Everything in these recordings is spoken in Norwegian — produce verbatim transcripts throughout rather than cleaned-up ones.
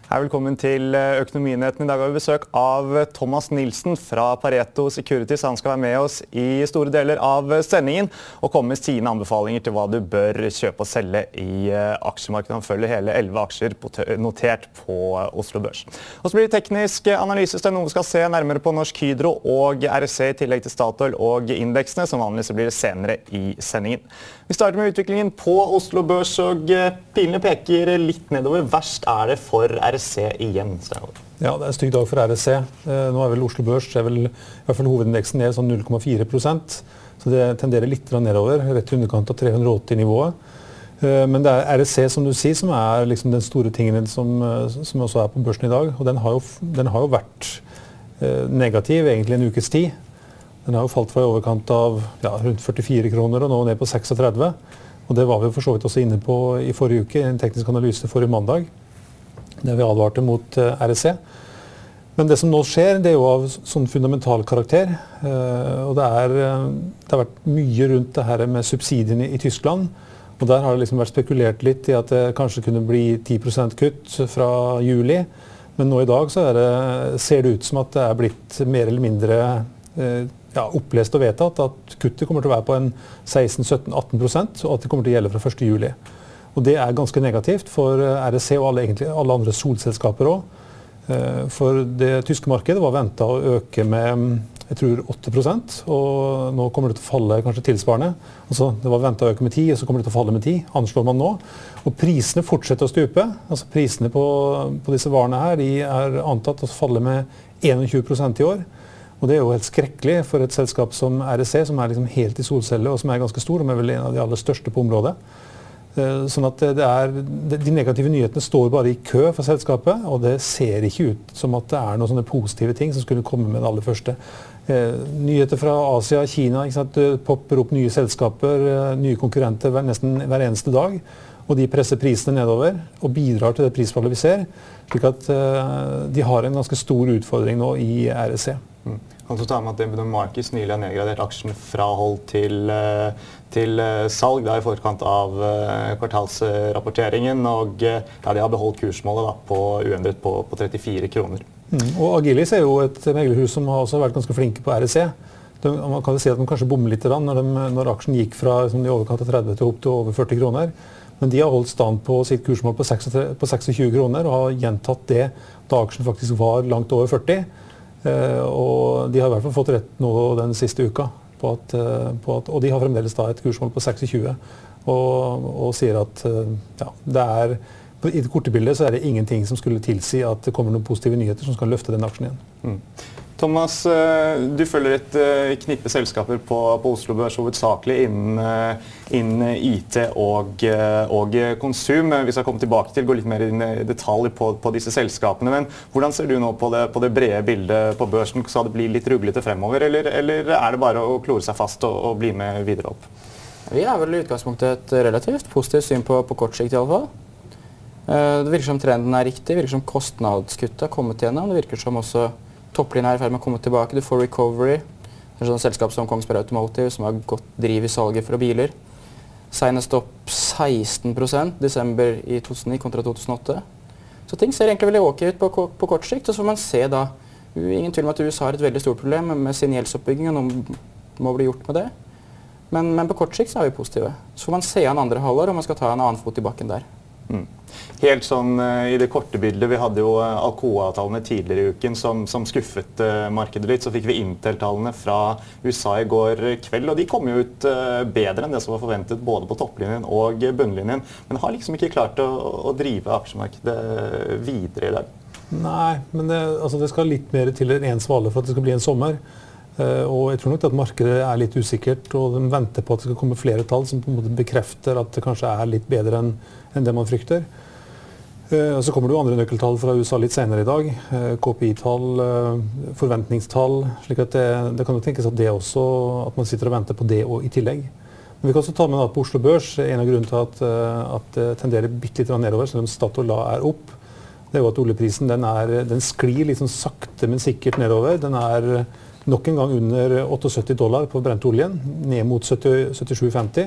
Hei, velkommen til Økonominyhetene. I dag har vi besøk av Thomas Nilsen fra Pareto Securities. Han skal være med oss i store deler av sendingen og komme med sine anbefalinger til hva du bør kjøpe og selge i aksjemarkedet. Han følger hele elleve aksjer notert på Oslo Børs. Og så blir det teknisk analyse, så noe vi skal se nærmere på Norsk Hydro og R E C i tillegg til Statoil og indeksene. Som vanlig så blir det senere i sendingen. Vi starter med utviklingen på Oslo Børs, og pilene peker litt nedover. Verst er det for R E C igjen. Ja, det er en stygg dag for R E C. Nå er vel Oslo Børs, det er vel i hvert fall hovedindeksen ned sånn null komma fire prosent. Så det tenderer litt nedover, rett i underkant av tre hundre og åtti nivået. Men det er R E C, som du sier, som er liksom den store tingen som, som også er på børsen i dag. Og den har jo, den har jo vært negativ egentlig en ukes tid. Den har jo falt fra i overkant av ja, rundt førtifire kroner og nå ned på seksogtredve. Og det var vi for så vidt også inne på i forrige uke, en teknisk analyse forrige mandag. Der vi advarte mot uh, R E C. Men det som nå skjer, det er jo av sånn fundamental karakter. Uh, og det, er, uh, det har vært mye rundt det her med subsidiene i Tyskland. Og der har det liksom vært spekulert litt i at det kanskje kunne bli ti prosent kutt fra juli. Men nå i dag så er det, ser det ut som at det er blitt mer eller mindre uh, ja, opplest og vedtatt at kuttet kommer til å være på en seksten, sytten, atten prosent, og at det kommer til å gjelde fra første juli. Og det er ganske negativt for R E C og alle, egentlig, alle andre solselskaper også. For det tyske markedet var ventet å øke med, jeg tror, åtte prosent, og nå kommer det til å falle kanskje tilsvarende. Altså, det var ventet å øke med ti, og så kommer det til å falle med ti, anslår man nå. Og prisene fortsetter å stupe. Altså, prisene på, på disse varene her, de er antatt å falle med tjueen prosent i år. Og det er jo helt skrekkelig for et selskap som R E C, som er liksom helt i solcelle, og som er ganske stor, og er vel en av de aller største på området. Sånn at det er, de negative nyhetene står bare i kø for selskapet, og det ser ikke ut som at det er noen sånne positive ting som skulle komme med det aller første. Nyheter fra Asia, Kina, ikke sant? Det popper opp nye selskaper, nye konkurrenter hver, nesten hver eneste dag, og de presser prisene nedover og bidrar til det prisfallet vi ser, slik at de har en ganske stor utfordring nå i R E C. Mm. Kan du ta med at Debenhams Markets nylig har nedgradert aksjen fra hold til, til salg da, i forkant av kvartalsrapporteringen, og ja, de har beholdt kursmålet da, på uendret på, på trettifire kroner. Mm. Og Agilis er jo et meglerhus som har også vært ganske flinke på R E C. De, man kan si at de kanskje bommer litt når, de, når aksjen gikk fra liksom, i overkant av tretti til opp til over førti kroner. Men de har holdt stand på sitt kursmål på seksogtjue kroner og har gjentatt det da aksjen faktisk var langt over førti. Uh, og de har i hvert fall fått rett nå den siste uka på at, uh, på at, og de har fremdeles da et kursmål på seksogtjue og, og sier at uh, ja, det er, i det korte bildet så er det ingenting som skulle tilsi at det kommer noen positive nyheter som skal løfte den aksjen igjen. Mm. Thomas, du følger et knippe selskaper på, på Oslo Børs, hovedsakelig innen, innen I T og, og konsum. Vi skal komme tilbake til, gå litt mer i detalj på, på disse selskapene, men hvordan ser du nå på det, på det brede bildet på børsen? Skal det bli litt ruglete fremover, eller, eller er det bare å klore seg fast og, og bli med videre opp? Vi er vel i utgangspunktet et relativt positivt syn på, på kort sikt i alle fall. Det virker som trenden er riktig, det virker som kostnadskuttet har kommet gjennom, det virker som også topplinjen er i ferd med å komme tilbake. Du får Recovery. Det er sånn selskap som Kongsberg Automotive, som har godt driv i salget fra biler. Senest opp seksten prosent desember i to tusen ni kontra to tusen åtte. Så ting ser egentlig veldig ok ut på, på kort sikt, og så får man se da, ingen tvil om at U S A har et veldig stort problem med sin gjeldsoppbygging, og noe må bli gjort med det. Men, men på kort sikt så er vi positive. Så får man se an andre halvår, og man skal ta en annen fot i bakken der. Mm. Helt sånn uh, i det korte bildet, vi hadde jo uh, Alcoa-tallene tidligere i uken som, som skuffet uh, markedet litt. Så fikk vi Intel-tallene fra U S A i går kveld, og de kom jo ut uh, bedre enn det som var forventet både på topplinjen og bunnlinjen. Men har liksom ikke klart å, å drive aksjemarkedet videre i dag. Nei, men det, altså det skal litt mer til en svale for at det skal bli en sommer. Uh, og jeg tror nok at markedet er litt usikkert, og de venter på at det skal komme flere tall som på en måte bekrefter at det kanskje er litt bedre enn enn det man frykter. Uh, så kommer det jo andre nøkkeltall fra U S A litt senere i dag. Uh, K P I-tall, uh, forventningstall, slik at det, det kan jo tenkes at det også, at man sitter og venter på det og i tillegg. Men vi kan også ta med da på Oslo Børs, en av grunnene til at, uh, at det tenderer bitte litt nedover, selv om Statoil da er opp. Det er jo at oljeprisen, den, er, den sklir litt sånn sakte, men sikkert nedover. Den er nok en gang under syttiåtte dollar på brentoljen, ned mot syttisju femti.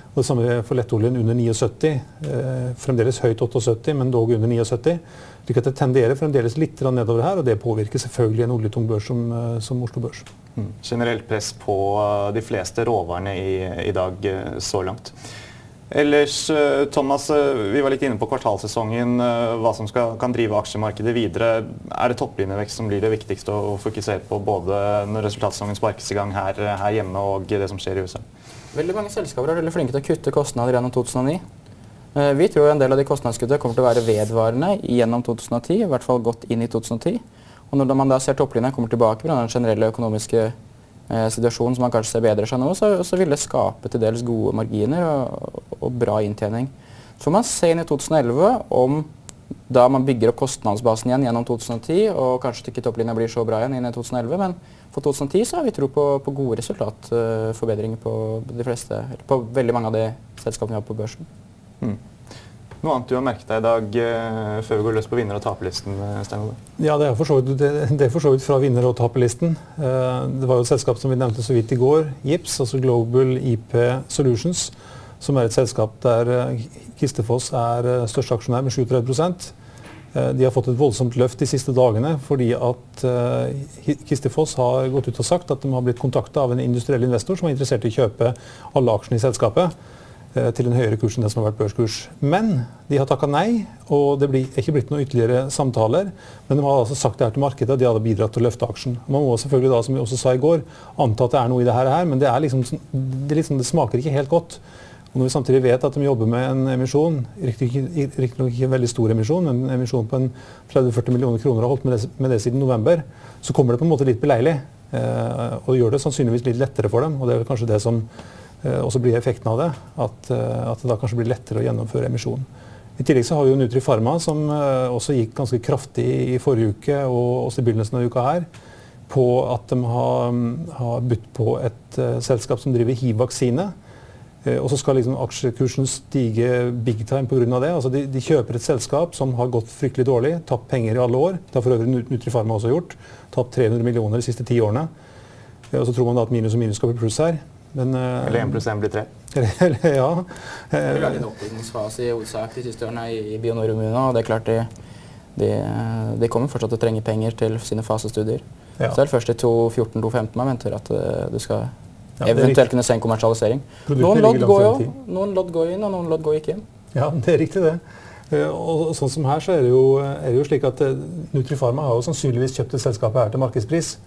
Og det samme for lettoljen under syttiåtte. Eh, fremdeles høyt syttiåtte, men dog under syttiåtte. Slik at det tenderer fremdeles litt nedover her, og det påvirker selvfølgelig en oljetung børs som, som Oslo Børs. Mm. Generelt press på de fleste råvarene i, i dag så langt. Ellers, Thomas, vi var litt inne på kvartalsesongen, hva som skal, kan drive aksjemarkedet videre. Er det topplinjevekst som blir det viktigste å fokusere på, både når resultatsesongen sparkes i gang her, her hjemme og det som skjer i U S A? Veldig mange selskaper er veldig flinke til å kutte kostnader gjennom to tusen og ni. Vi tror en del av de kostnadskuttene kommer til å være vedvarende gjennom to tusen og ti, i hvert fall godt inn i to tusen og ti. Og når man da ser topplinjen kommer tilbake fra den generelle økonomiske eh, situasjonen som man kanskje ser bedre seg nå, så, så vil det skape til dels gode marginer og, og bra inntjening. Så får man se inn i to tusen og elleve om da man bygger opp kostnadsbasen igjen gjennom to tusen og ti, og kanskje ikke topplinjen blir så bra igjen inn i to tusen og elleve, men for to tusen og ti så har vi tro på, på gode resultatforbedringer på de fleste, eller på veldig mange av de selskapene vi har på børsen. Mm. Noe annet du har merket deg i dag uh, før vi går løs på vinner- og taperlisten? Stein? Ja, det er for så vidt, det, det er for så vidt fra vinner- og taperlisten. Uh, det var jo et selskap som vi nevnte så vidt i går, G I P S, altså Global I P Solutions, som er et selskap der uh, Kistefos er uh, største aksjonær med trettito prosent. Uh, de har fått et voldsomt løft de siste dagene fordi at uh, Kistefos har gått ut og sagt at de har blitt kontaktet av en industriell investor som er interessert i å kjøpe alle aksjene i selskapet til en høyere kurs enn det som har vært børskurs. Men de har takket nei, og det blir ikke blitt noen ytterligere samtaler. Men de har altså sagt det her til markedet, og de hadde bidratt til å løfte aksjen. Man må selvfølgelig da, som vi også sa i går, anta at det er noe i det her, men det, er liksom, det, liksom, det smaker ikke helt godt. Og når vi samtidig vet at de jobber med en emisjon, riktignok ikke en veldig stor emisjon, men en emisjon på en tretti til førti millioner kroner har holdt med det, med det siden november, så kommer det på en måte litt beleilig. Eh, og det gjør det sannsynligvis litt lettere for dem, og det er kanskje det som og så blir effekten av det, at, at det da kanskje blir lettere å gjennomføre emisjonen. I tillegg så har vi jo Nutrifarma, som også gikk ganske kraftig i forrige uke, og også i begynnelsen av uka her, på at de har, har bytt på et uh, selskap som driver H I V-vaksine. Uh, og så skal liksom aksjekursen stige big time på grunn av det. Altså de, de kjøper et selskap som har gått fryktelig dårlig, tapt penger i alle år. Det har for øvrig Nutrifarma også gjort. Tapt tre hundre millioner de siste ti årene. Uh, og så tror man da at minus og minus skal bli pluss her. Men, uh, eller én pluss én blir tre. Eller, ja. Det har vært en oppbyggingsfase i hovedsak de siste årene i Bionor Immuno, og det er klart de, de, de kommer fortsatt til å trenge penger til sine fasestudier. Ja. Så det er først i to fjorten til to femten man venter at uh, du skal ja, eventuelt kunne se en kommersialisering. Noen lodd går jo, noen lodd går inn, og noen lodd går ikke inn. Ja, det er riktig det. Uh, og sånn som her så er det jo, er det jo slik at uh, Nutrifarma har jo sannsynligvis kjøpt et selskap her til markedspris.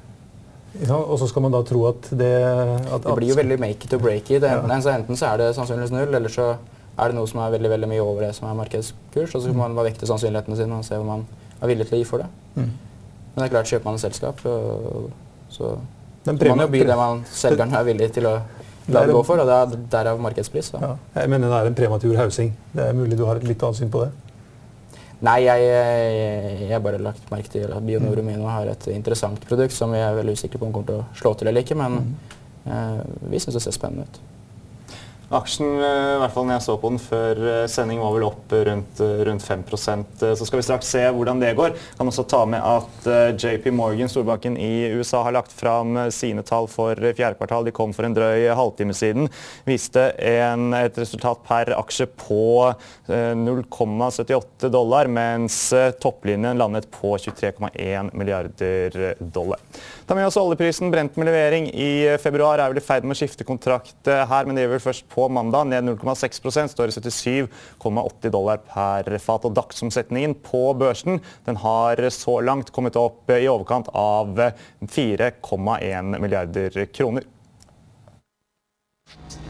Ja, og så skal man da tro at det... At, det blir jo veldig make it or break it. Enten, ja. enten så er det sannsynligvis null, eller så er det noe som er veldig, veldig mye over det som er markedskurs, og så kan man bare vekte sannsynlighetene sine og se hva man er villig til å gi for det. Mm. Men det er klart, kjøper man et selskap, så må man jo by det man selgeren er villig til å la det gå for, og det er derav markedspris. Ja, jeg mener det er en prematur hausing. Det er mulig du har et litt annet syn på det. Nei, jeg, jeg, jeg har bare lagt merke til at Bionor Immuno har et interessant produkt som vi er veldig usikre på om kommer til å slå til eller ikke, men mm. eh, vi synes det ser spennende ut. Aksjen, i hvert fall når jeg så på den før sending, var vel opp rundt, rundt fem prosent. Så skal vi straks se hvordan det går. Jeg kan også ta med at J P Morgan, storbanken i U S A, har lagt fram sine tall for fjerde kvartal. De kom for en drøy halvtime siden. Viste en, et resultat per aksje på null komma syttiåtte dollar, mens topplinjen landet på tjuetre komma én milliarder dollar. Ta med oss oljeprisen. Brent med levering i februar er vel i ferd med å skifte kontrakt her, men det gjør vel først på mandag, ned null komma seks prosent, står i syttisyv komma åtti dollar per fat. Og dagsomsetningen på børsen, den har så langt kommet opp i overkant av fire komma én milliarder kroner.